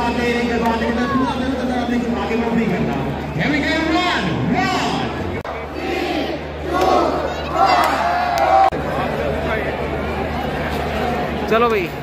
जज्बाते जज्बाते के पूरा दिल अपने आगे मूव नहीं करना। Here we go, run, run. 3, 2, 1. चलो भाई।